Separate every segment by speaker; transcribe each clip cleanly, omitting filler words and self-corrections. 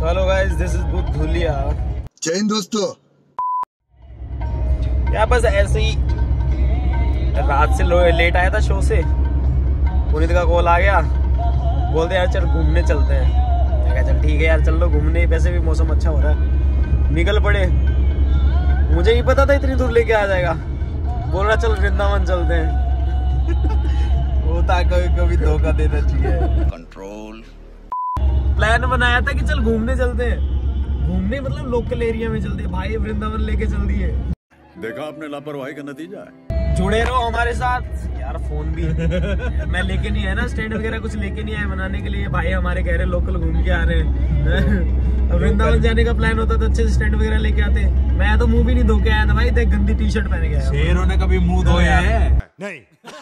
Speaker 1: Hello guys, this is Budh Dhuliya.
Speaker 2: जय हिंद दोस्तों।
Speaker 1: यार बस ऐसे ही रात से लेट आया था शो से, पुनीत का कॉल आ गया, बोलते यार चल घूमने चलते हैं। मैं कहा चल ठीक है यार, चल लो घूमने, वैसे भी मौसम अच्छा हो रहा है। निकल पड़े, मुझे ही पता था इतनी दूर लेके आ जाएगा। बोल रहा चल वृंदावन चलते हैं।
Speaker 3: होता कभी धोखा देना चाहिए।
Speaker 2: कंट्रोल।
Speaker 1: प्लान बनाया था कि चल घूमने चलते हैं, घूमने मतलब लोकल एरिया में चलते हैं। भाई वृंदावन लेके चल दिए।
Speaker 4: देखा आपने लापरवाही का नतीजा है।
Speaker 1: जुड़े रहो हमारे साथ यार। फोन भी मैं लेके नहीं आया ना, स्टैंड वगैरह कुछ लेके नहीं आया बनाने के लिए। भाई हमारे कह रहे लोकल घूम के आ रहे हैं। वृंदावन जाने का प्लान होता तो अच्छे से स्टैंड वगैरह लेके आते। मैं तो मुंह भी नहीं धो के आया था भाई, देख गंदी टी शर्ट पहन के आया।
Speaker 3: शेरों ने कभी मुंह धोया है?
Speaker 4: नहीं।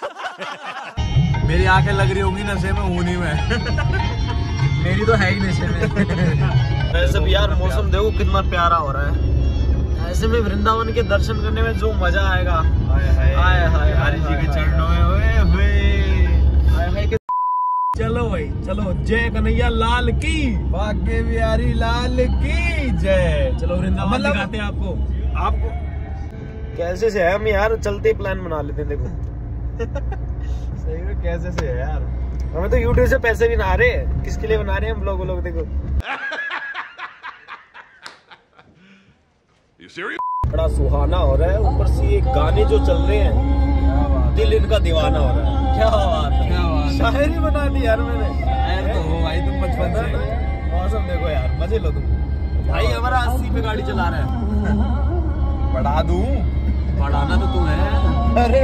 Speaker 3: मेरी आंखें लग रही होंगी नशे में, हूं नहीं मैं।
Speaker 1: मेरी तो है ही नशे में। वैसे भी यार मौसम देखो कितना प्यारा हो रहा है। ऐसे में वृंदावन के दर्शन करने में जो मजा आएगा। हाय हाय
Speaker 3: हरि जी के चरणों में ओए होए।
Speaker 1: चलो भाई चलो, जय कन्हैया लाल की,
Speaker 3: भाग्य बिहारी लाल की जय।
Speaker 1: चलो वृंदावन
Speaker 3: मतलब
Speaker 1: दिखाते हैं आपको कैसे से है। हम यार चलते प्लान बना लेते हैं। देखो
Speaker 3: सही में कैसे से है यार।
Speaker 1: हमें तो यूट्यूब से पैसे भी ना आ रहे, किसके लिए बना रहे हैं हम लोग। देखो बड़ा सुहाना हो रहा है, ऊपर से ये गाने जो चल रहे हैं, दिल इनका दीवाना हो रहा है। क्या बात है, क्या बात है। शायरी बना दी यार मैंने।
Speaker 3: शायर तो हो भाई तुम बचपन से।
Speaker 1: मौसम देखो यार, मजे लो तुम। भाई हमारा 80 पे गाड़ी चला रहा है।
Speaker 3: बढ़ा दूं?
Speaker 1: बढ़ाना तो तू है। अरे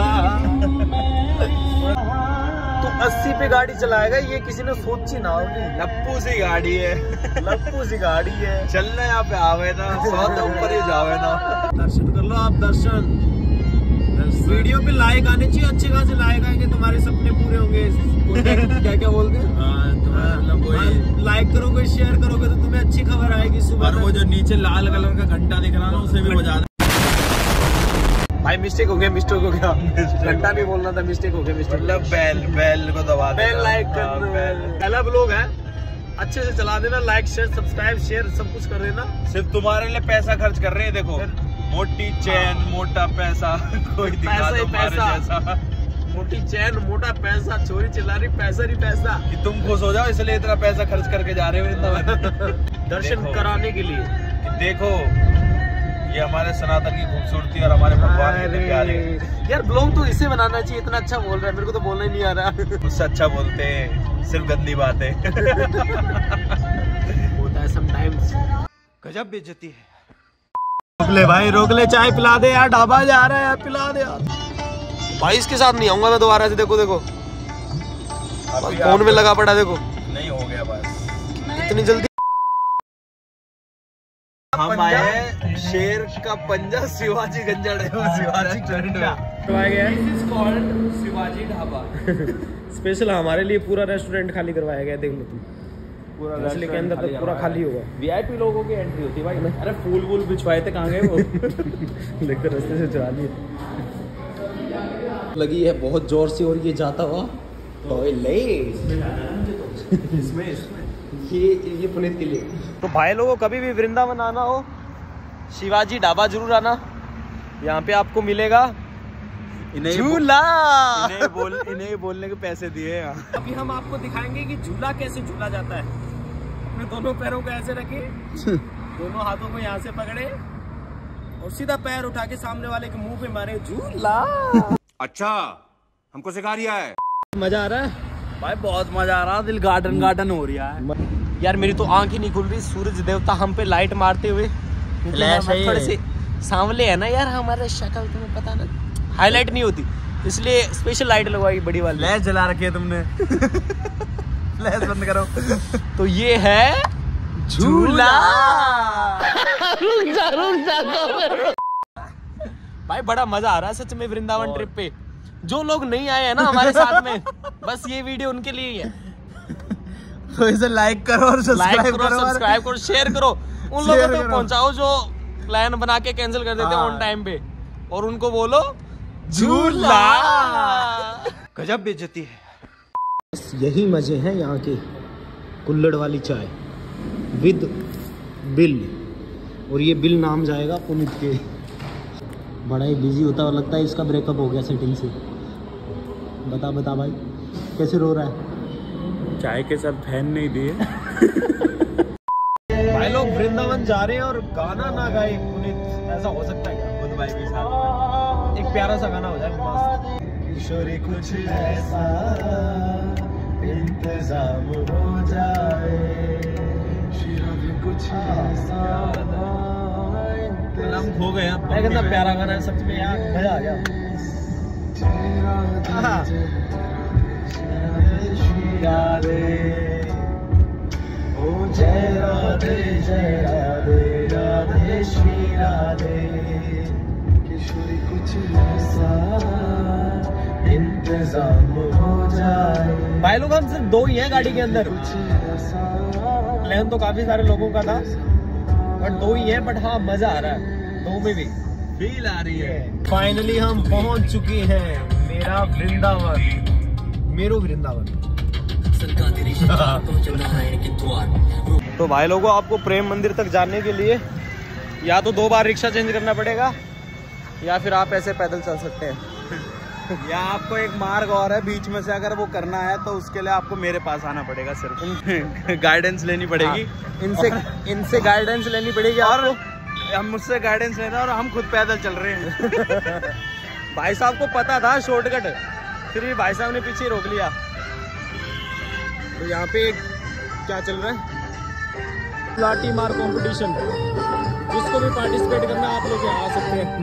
Speaker 1: तू 80 पे गाड़ी चलाएगा, ये किसी ने सोची ना होगी।
Speaker 3: लप्पू सी गाड़ी है।
Speaker 1: लप्पू सी गाड़ी है।
Speaker 3: चलना यहाँ पे आवे ना, 100 तो ऊपर ही जावे ना।
Speaker 1: दर्शन कर लो आप, दर्शन। वीडियो पे लाइक आने चाहिए, अच्छे खासे लाइक आएंगे, तुम्हारे सपने पूरे होंगे। क्या क्या बोलते हैं, लाइक करोगे शेयर करोगे तो तुम्हें अच्छी खबर आएगी सुबह।
Speaker 3: और वो जो नीचे लाल कलर का घंटा दिख रहा ना, उसे भी बजा दे।
Speaker 1: भाई मिस्टेक हो गया। घंटा नहीं बोलना था, मिस्टेक हो गया।
Speaker 3: मतलब बेल को दबा दे।
Speaker 1: बेल लाइक कर दो। पहला ब्लॉग है, अच्छे से चला देना। लाइक शेयर सब्सक्राइब शेयर सब कुछ कर देना।
Speaker 3: सिर्फ तुम्हारे लिए पैसा खर्च कर रहे हैं। देखो मोटी चैन मोटा पैसा, कोई दिखा दो
Speaker 1: पैसा।
Speaker 3: जैसा।
Speaker 1: मोटी चैन मोटा पैसा, चोरी चिल्ला रही पैसा नहीं पैसा।
Speaker 3: कि तुम खुश हो जाओ इसलिए इतना पैसा खर्च करके जा रहे हो वृंदावन
Speaker 1: दर्शन कराने के लिए।
Speaker 3: कि देखो ये हमारे सनातन की खूबसूरती और हमारे भगवान कितने प्यारे।
Speaker 1: यार ब्लॉग तो इसे बनाना चाहिए, इतना अच्छा बोल रहा है, मेरे को तो बोलना ही नहीं आ रहा।
Speaker 3: उससे अच्छा बोलते हैं, सिर्फ गंदी बातें।
Speaker 1: होता है समटाइम्स।
Speaker 3: गजब बेइज्जती है।
Speaker 1: रोक ले भाई, रोक ले, चाय पिला दे यार, ढाबा जा रहा है यार, पिला दे यार। भाई इसके साथ नहीं आऊंगा मैं दोबारा से। देखो फोन में लगा पड़ा। देखो
Speaker 3: नहीं हो गया बस
Speaker 1: इतनी जल्दी।
Speaker 3: हम आए शेर का पंजा शिवाजी गंजा शिवाजी
Speaker 1: करवाया गया है।
Speaker 3: शिवाजी ढाबा
Speaker 1: स्पेशल हमारे लिए पूरा रेस्टोरेंट खाली करवाया गया। देख लो तुम,
Speaker 3: पूरा
Speaker 1: असली के अंदर तक पूरा खाली होगा।
Speaker 3: VIP लोगों की एंट्री होती है भाई।
Speaker 1: अरे फूल बिछवाए थे, कहाँ गए वो? लेकर रास्ते से चुरा लिए। लगी है बहुत जोर से और ये जाता हुआ टॉयलेट। ये पुनीत के लिए। तो भाई लोगों कभी भी वृंदावन आना हो, शिवाजी ढाबा जरूर आना। यहाँ पे आपको मिलेगा झूला।
Speaker 3: इन्हें बोलने के पैसे दिए।
Speaker 1: अभी हम आपको दिखाएंगे कि झूला कैसे झूला जाता है। अपने दोनों पैरों को ऐसे रखे, दोनों हाथों को यहाँ से पकड़े और सीधा पैर उठा के सामने वाले के मुंह पे मारे, झूला।
Speaker 4: अच्छा हमको सिखा रिया है।
Speaker 1: मजा आ रहा है
Speaker 3: भाई, बहुत मजा आ रहा है। दिल गार्डन हो रहा है
Speaker 1: यार। मेरी तो आंख ही नहीं खुल रही। सूरज देवता हम पे लाइट मारते हुए, थोड़े से सांवले है ना यार हमारे, शक्ल तुम्हें पता ना हाईलाइट नहीं होती, इसलिए स्पेशल लाइट लगवाई बड़ी वाली।
Speaker 3: फ्लैश जला रखी है तुमने। फ्लैश बंद करो।
Speaker 1: तो ये है झूला। भाई बड़ा मजा आ रहा है सच में वृंदावन ट्रिप पे। जो लोग नहीं आए हैं ना हमारे साथ में, बस ये वीडियो उनके लिए ही है।
Speaker 3: तो इसे लाइक करो और सब्सक्राइब
Speaker 1: करो, शेयर करो। उन लोगों तक पहुंचाओ जो प्लान बना के कैंसिल कर देते हैं ऑन टाइम पे, और उनको बोलो झूला।
Speaker 3: गजब बेइज्जती है।
Speaker 1: यही मजे हैं यहाँ के। कुल्हड़ वाली चाय विद बिल, और ये बिल नाम जाएगा पुनीत के। बड़ा ही बिजी होता है और लगता है इसका ब्रेकअप हो गया सेटिंग से। बता बता भाई कैसे रो रहा है?
Speaker 3: चाय के साथ फैन नहीं दिए।
Speaker 1: भाई लोग वृंदावन जा रहे हैं और गाना ना गाए पुनीत, ऐसा हो सकता है क्या?
Speaker 3: खुद भाई के साथ
Speaker 1: एक प्यारा सा गाना हो जाए मस्त। किशोरी कुछ ऐसा इंतजाम हो जाए, कुछ ऐसा
Speaker 3: हम खो गए हैं।
Speaker 1: कितना प्यारा गाना है सच में यार, मजा आ गया। राधे ओ जय राधे जय राधे राधे श्री राधे, किशोरी कुछ ऐसा इंतजाम हो जाए। भाई लोग हम सिर्फ दो ही हैं गाड़ी के अंदर, प्लान तो काफी सारे लोगों का था बट दो ही हैं। बट हाँ मजा आ रहा है दो में भी,
Speaker 3: फील आ रही है।
Speaker 1: फाइनली हम पहुंच चुके हैं मेरा वृंदावन, मेरो वृंदावन। तो भाई लोगों आपको प्रेम मंदिर तक जाने के लिए या तो 2 बार रिक्शा चेंज करना पड़ेगा या फिर आप ऐसे पैदल चल सकते हैं।
Speaker 3: या आपको एक मार्ग और है बीच में से, अगर वो करना है तो उसके लिए आपको मेरे पास आना पड़ेगा सिर्फ। गाइडेंस लेनी पड़ेगी।
Speaker 1: हाँ, इनसे गाइडेंस लेनी पड़ेगी
Speaker 3: और
Speaker 1: आपको।
Speaker 3: हम मुझसे गाइडेंस लेना और हम खुद पैदल चल रहे हैं।
Speaker 1: भाई साहब को पता था शॉर्टकट, फिर भी भाई साहब ने पीछे रोक लिया। तो यहाँ पे क्या चल रहा है? लाठी मार कंपटीशन, जिसको भी पार्टिसिपेट करना आप लोग यहाँ आ सकते हैं।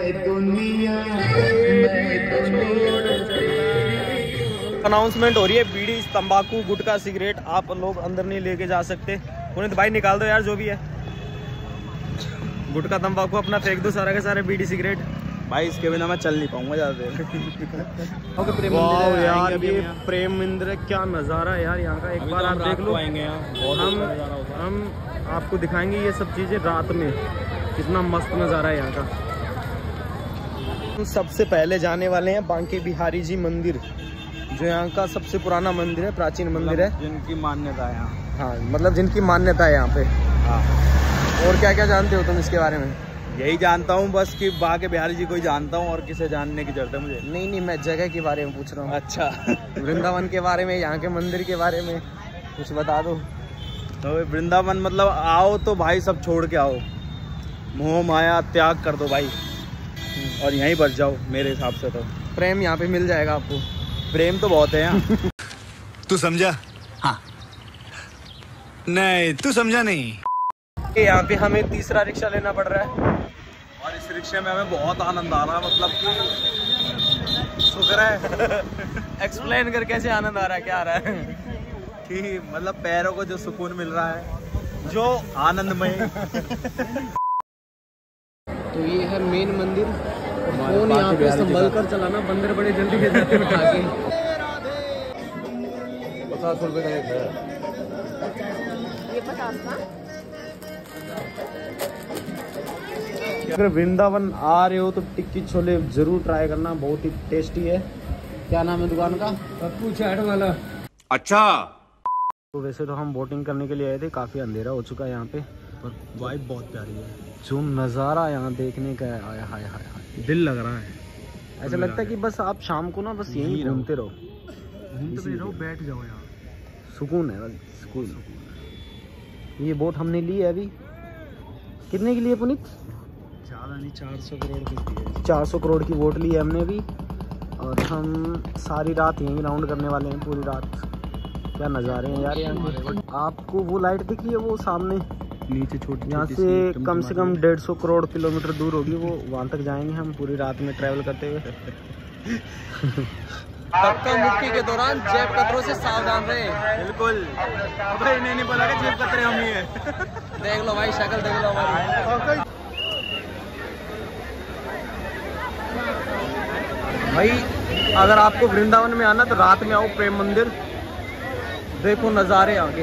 Speaker 1: अनाउंसमेंट हो रही है, बीड़ी तंबाकू गुटखा सिगरेट आप लोग अंदर नहीं लेके जा सकते। पुनीत भाई निकाल दो यार जो भी है, गुटखा तंबाकू अपना फेंक दो सारा के सारे, बीड़ी सिगरेट।
Speaker 3: भाई इसके बिना मैं चल नहीं पाऊंगा ज्यादा देर।
Speaker 1: वाओ यार ये प्रेम मंदिर, क्या नज़ारा है यार यहाँ का, एक बार आप देख लो। हम आपको दिखाएंगे ये सब चीज़ें रात में, कितना मस्त नज़ारा है यहाँ का। हम सबसे पहले जाने वाले हैं बांके बिहारी जी मंदिर, जो यहाँ का सबसे पुराना मंदिर है, प्राचीन मंदिर है,
Speaker 3: जिनकी मान्यता है यहाँ।
Speaker 1: हाँ मतलब जिनकी मान्यता है यहाँ पे।
Speaker 3: हाँ
Speaker 1: और क्या क्या जानते हो तुम इसके बारे में?
Speaker 3: यही जानता हूँ बस कि बांके बिहारी जी को ही जानता हूँ, और किसे जानने की जरूरत है मुझे?
Speaker 1: नहीं मैं जगह के बारे में पूछ रहा हूँ।
Speaker 3: अच्छा।
Speaker 1: वृंदावन के बारे में, यहाँ के मंदिर के बारे में कुछ बता दो।
Speaker 3: तो वृंदावन मतलब आओ तो भाई सब छोड़ के आओ, मोह माया त्याग कर दो भाई, और यहीं बच जाओ मेरे हिसाब से। तो
Speaker 1: प्रेम यहाँ पे मिल जाएगा आपको।
Speaker 3: प्रेम तो बहुत है यहाँ।
Speaker 4: तू समझा? हाँ। नहीं तू समझा नहीं।
Speaker 1: यहाँ पे हमें तीसरा रिक्शा लेना पड़ रहा है
Speaker 3: और इस रिक्शे में हमें बहुत आनंद आ रहा है, मतलब कि शुक्र है।
Speaker 1: एक्सप्लेन कर कैसे आनंद आ रहा है, क्या आ रहा है?
Speaker 3: कि मतलब पैरों को जो सुकून मिल रहा है, जो आनंदमय।
Speaker 1: तो ये है मेन मंदिर। फोन यहाँ पे संभल कर चलाना, बंदर बड़े जल्दी गिर जाते हैं उठा के। 50 रुपए का एक है
Speaker 5: ये 50 का।
Speaker 1: अगर वृंदावन आ रहे हो तो टिक्की छोले जरूर ट्राई करना, बहुत ही टेस्टी है। क्या नाम है दुकान का? पप्पू चाट वाला।
Speaker 4: अच्छा।
Speaker 1: तो वैसे तो हम बोटिंग करने के लिए आए थे, काफ़ी अंधेरा हो चुका है यहाँ पे, पर वाइब बहुत प्यारी है। जो नज़ारा यहाँ देखने का है, आया हाय हाय हाय, दिल लग रहा है। ऐसा लगता है कि बस आप शाम को ना बस यहीं घूमते रहो,
Speaker 3: बैठ जाओ यहाँ,
Speaker 1: सुकून है बस, सुकून। ये बोट हमने ली है अभी, कितने की ली है पुनीत?
Speaker 3: ज़्यादा नहीं, 400 करोड़ की।
Speaker 1: 400 करोड़ की बोट ली है हमने भी, और हम सारी रात यहीं राउंड करने वाले हैं, पूरी रात। क्या नज़ारे हैं यार यहाँ के। आपको वो लाइट दिख रही है वो सामने
Speaker 3: नीचे छोटी,
Speaker 1: यहाँ से कम 150 करोड़ किलोमीटर दूर होगी वो, वहाँ तक जाएंगे हम पूरी रात में ट्रैवल करते हुए। धक्का मुक्की के दौरान जेब कतरों से सावधान रहे।
Speaker 3: बिल्कुल। भाई इन्हें नहीं पता कि जेब कतरे हम ही है।
Speaker 1: देख लो भाई, शक्ल देख लो भाई। अगर आपको वृंदावन में आना तो रात में आओ प्रेम मंदिर, देखो नज़ारे आगे।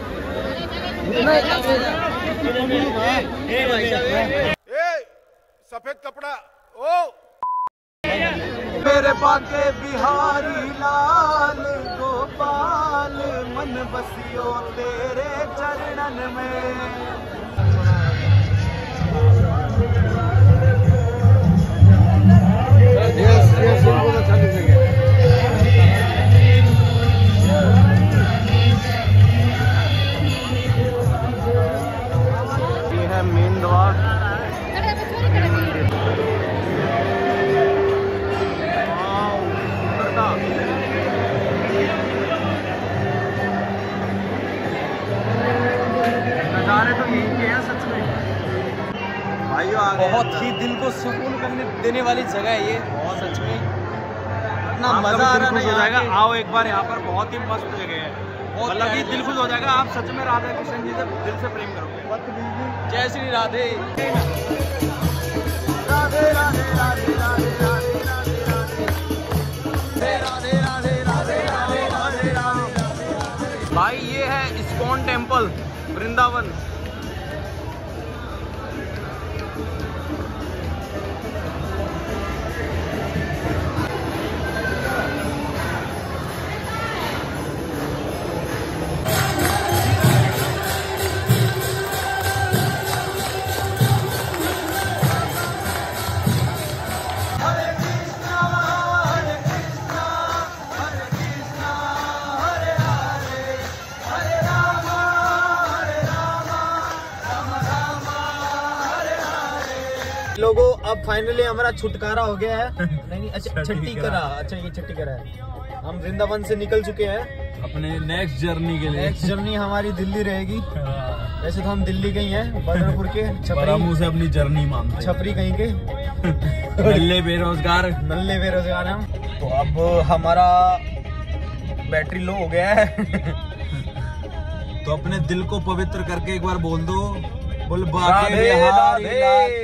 Speaker 4: सफेद कपड़ा ओ
Speaker 1: मेरे बांके बिहारी लाल को
Speaker 3: गोपाल मन बसियो तेरे चरणन में। ये है मेन द्वार। नज़ारे तो यही के हैं सच में भाइयों। बहुत ही दिल को सुकून करने देने वाली जगह है ये, बहुत सच में इतना मजा आ रहा है। आओ एक बार यहाँ पर, बहुत ही मस्त जगह है, मतलब कि दिल खुश हो जाएगा। आप सच में राधा कृष्ण जी से दिल से प्रेम करोगे। जय श्री राधे राधे राधे राधे राधे राधे राधे राधे राधे राधे राधे। भाई ये है इस्कॉन टेम्पल वृंदावन।
Speaker 1: लोगों अब फाइनली हमारा छुटकारा हो गया है। नहीं अच्छा छठी करा, अच्छा ये छठी करा है। हम वृंदावन से निकल चुके हैं
Speaker 3: अपने नेक्स्ट जर्नी के लिए।
Speaker 1: नेक्स्ट जर्नी हमारी दिल्ली रहेगी। वैसे तो हम दिल्ली गई हैं, बदरपुर के
Speaker 3: मुँह से अपनी जर्नी मानते,
Speaker 1: छपरी कहीं के
Speaker 3: नल्ले बेरोजगार
Speaker 1: हम। तो अब हमारा बैटरी लो हो गया है।
Speaker 3: तो अपने दिल को पवित्र करके एक बार बोल दो, बोल
Speaker 1: राधे राधे।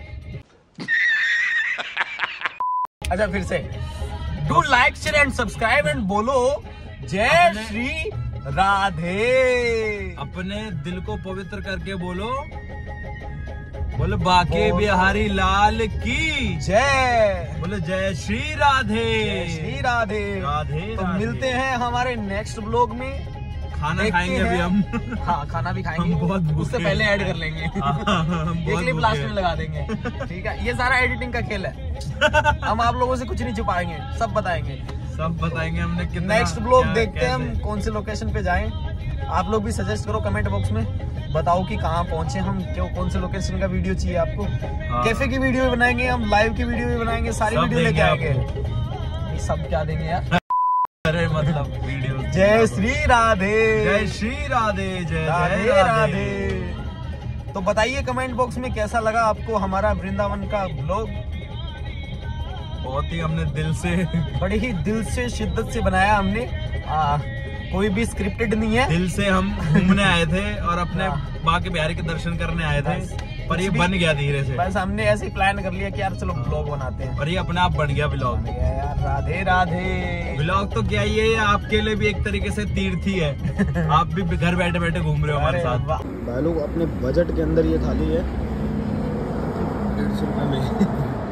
Speaker 1: अच्छा फिर से do like share and subscribe and बोलो जय श्री राधे।
Speaker 3: अपने दिल को पवित्र करके बोलो, बोलो बाके बिहारी लाल की जय, बोलो जय श्री राधे।
Speaker 1: जय श्री राधे
Speaker 3: राधे।
Speaker 1: तो मिलते हैं हमारे नेक्स्ट ब्लॉग में।
Speaker 3: खाना खाएंगे अभी हम।
Speaker 1: हाँ खाना भी खाएंगे,
Speaker 3: हम बहुत
Speaker 1: उससे पहले ऐड कर लेंगे। एक क्लिप लास्ट में लगा देंगे, ठीक है। ये सारा एडिटिंग का खेल है। हम आप लोगों से कुछ नहीं छुपाएंगे, सब बताएंगे हमने कितना। नेक्स्ट ब्लॉग देखते हैं हम कौन से लोकेशन पे जाएं। आप लोग भी सजेस्ट करो कमेंट बॉक्स में, बताओ कि कहाँ पहुंचे हम, क्यों कौन से लोकेशन का वीडियो चाहिए आपको। कैफे की वीडियो भी बनाएंगे हम, लाइव की वीडियो भी बनाएंगे, सारी वीडियो लेके आएंगे। सब क्या देंगे यार,
Speaker 3: अरे मतलब वीडियो।
Speaker 1: जय श्री राधे।
Speaker 3: जय श्री राधे। जय
Speaker 1: राधे राधे। तो बताइए कमेंट बॉक्स में कैसा लगा आपको हमारा वृंदावन का ब्लॉग।
Speaker 3: बहुत ही हमने दिल से,
Speaker 1: बड़ी ही दिल से शिद्दत से बनाया हमने। कोई भी स्क्रिप्टेड नहीं है,
Speaker 3: दिल से हम घूमने आए थे और अपने बाके बिहारी के दर्शन करने आए थे, पर ये बन गया धीरे से।
Speaker 1: बस हमने ऐसे ही प्लान कर लिया कि यार चलो ब्लॉग बनाते हैं,
Speaker 3: और ये अपने आप बन गया ब्लॉग।
Speaker 1: यार राधे राधे।
Speaker 3: ब्लॉग तो क्या ही है, आपके लिए भी एक तरीके से तीर्थ ही है। आप भी घर बैठे बैठे घूम रहे हो हमारे साथ।
Speaker 1: भाई लोग अपने बजट के अंदर ये थाली है 150 रुपए में।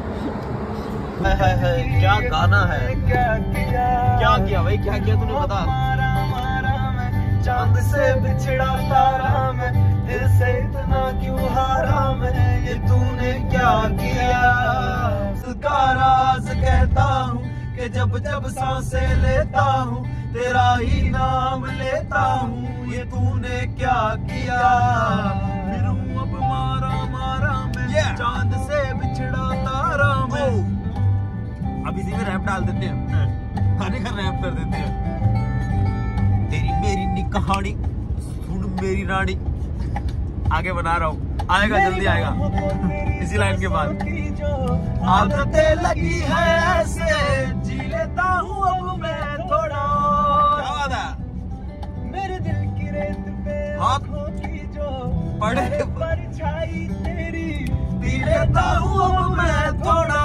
Speaker 1: है क्या गाना है, क्या किया भाई, क्या किया तूने बता। चांद से बिछड़ा तारा मैं, दिल से इतना क्यों हारा मैं, ये तूने क्या किया। का राज कहता हूँ कि जब जब सांसें लेता हूँ तेरा ही नाम लेता हूँ, ये तूने क्या किया। फिर हूँ अब मारा मारा मैं, चांद से बिछड़ा तारा मैं। अब इसी में रैप डाल देते हैं, खाने का रैप कर देते हैं। तेरी मेरी नी कहानी सुन मेरी रानी, आगे बना रहा हूँ, आएगा जल्दी आएगा इसी लाइन के बाद। आदतें लगी है ऐसे जी लेता हूँ अब मैं थोड़ा। क्या बात है, मेरे दिल की रेत पे आँखों की जो पड़े परछाई तेरी, पी लेता हूँ अब मैं थोड़ा।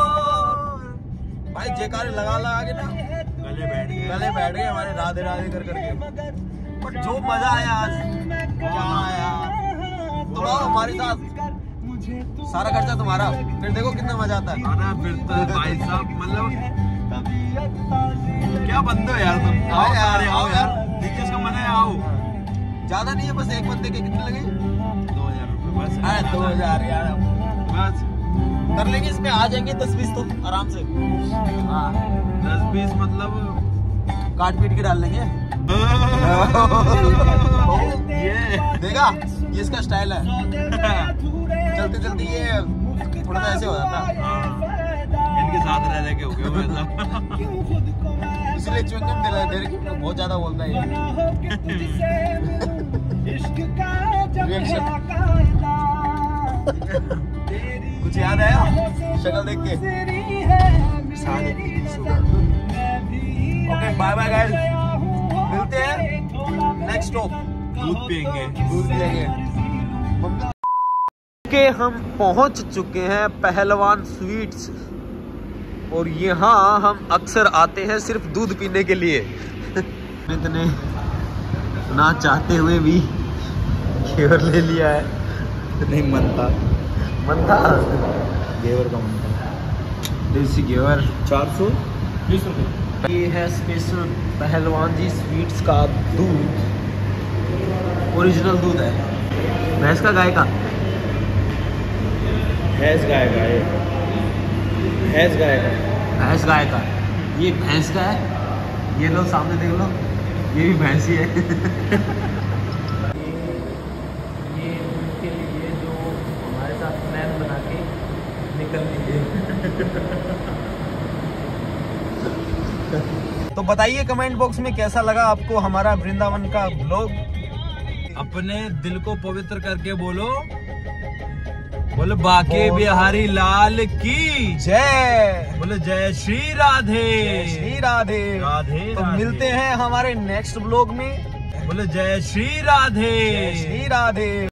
Speaker 1: भाई जयकारे लगा के ना गले बैठ गए हमारे राधे राधे कर करके। पर जो मजा आया आज, क्या आया। तो हमारे साथ सारा खर्चा तुम्हारा, फिर देखो कितना मजा आता है।
Speaker 3: फिर तो भाई साहब मतलब क्या बंदे हो यार तुम।
Speaker 1: आओ यार,
Speaker 3: आओ
Speaker 1: आओ
Speaker 3: यार, जिसका मन है आओ।
Speaker 1: ज्यादा नहीं है, बस एक बंदे के कितने लगे?
Speaker 3: 2000 रुपए बस।
Speaker 1: 2000 यार,
Speaker 3: बस
Speaker 1: कर लेंगे इसमें, आ जाएंगे 10-20 तो आराम से। हाँ
Speaker 3: 10-20 मतलब
Speaker 1: काट पीट के डाल लेंगे।
Speaker 3: ये
Speaker 1: देखा, ये इसका स्टाइल है। चलते चलते ये थोड़ा सा ऐसे हो जाता है,
Speaker 3: इनके साथ रह के हो गया वैसा।
Speaker 1: इसलिए च्युइंगम दे रहे बहुत ज्यादा बोलता है ये। रिएक्शन कुछ याद आया शक्ल देख के? ओके बाय बाय गाइस, मिलते हैं नेक्स्ट स्टॉप।
Speaker 3: दूध पियेंगे।
Speaker 1: दूध पिएंगे। के हम पहुंच चुके हैं पहलवान स्वीट्स, और यहाँ हम अक्सर आते हैं सिर्फ दूध पीने के लिए। इतने ना चाहते हुए भी घेवर ले लिया है।
Speaker 3: नहीं मनता
Speaker 1: घेवर का मनता देसी घेवर
Speaker 3: 420 रुपए।
Speaker 1: ये है स्पेशल पहलवान जी स्वीट्स का दूध, ओरिजिनल दूध है। भैंस का गाय का?
Speaker 3: भैंस गाय का है। भैंस गाय का।
Speaker 1: भैंस गाय का, ये भैंस का है। ये लो सामने देख लो, ये भी भैंस ही है। ये उनके लिए जो हमारे साथ प्लान बना के निकल लिए। तो बताइए कमेंट बॉक्स में कैसा लगा आपको हमारा वृंदावन का ब्लॉग।
Speaker 3: अपने दिल को पवित्र करके बोलो बाके बिहारी लाल की
Speaker 1: जय।
Speaker 3: बोले जय श्री राधे।
Speaker 1: श्री राधे
Speaker 3: राधे
Speaker 1: तो
Speaker 3: राधे।
Speaker 1: मिलते हैं हमारे नेक्स्ट ब्लॉग में।
Speaker 3: बोले जय श्री राधे।
Speaker 1: श्री राधे।